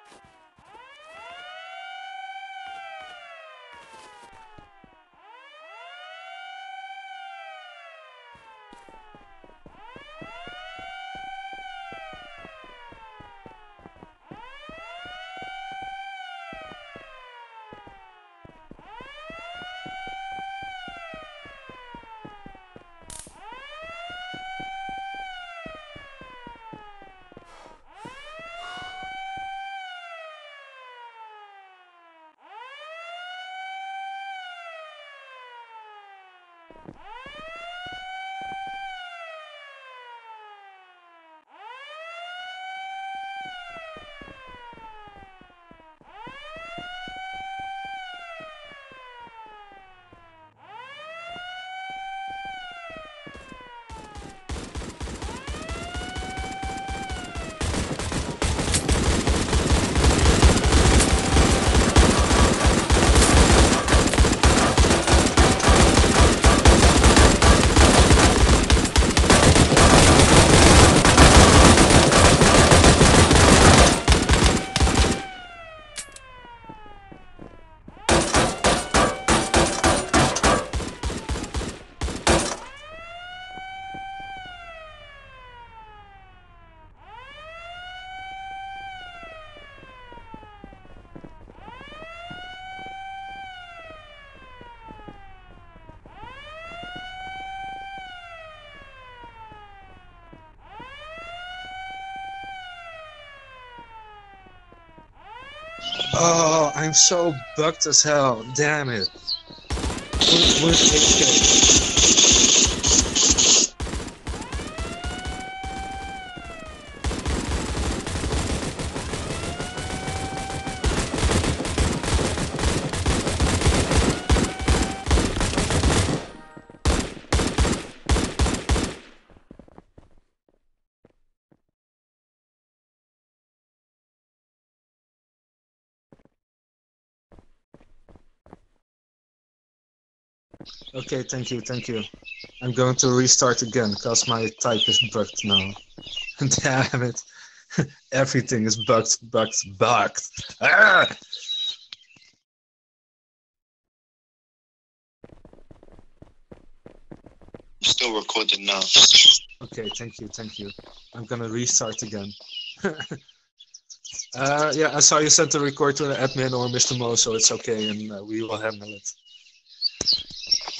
Oh, I'm so bugged as hell. Damn it. Where's HK? Okay, thank you, thank you. I'm going to restart again because my type is bugged now. Damn it. Everything is bugged, bugged, bugged. Ah! Still recording now. Okay, thank you, thank you. I'm gonna restart again. Yeah, I saw you sent the record to the admin or Mr. Mo, so it's okay, and we will handle it.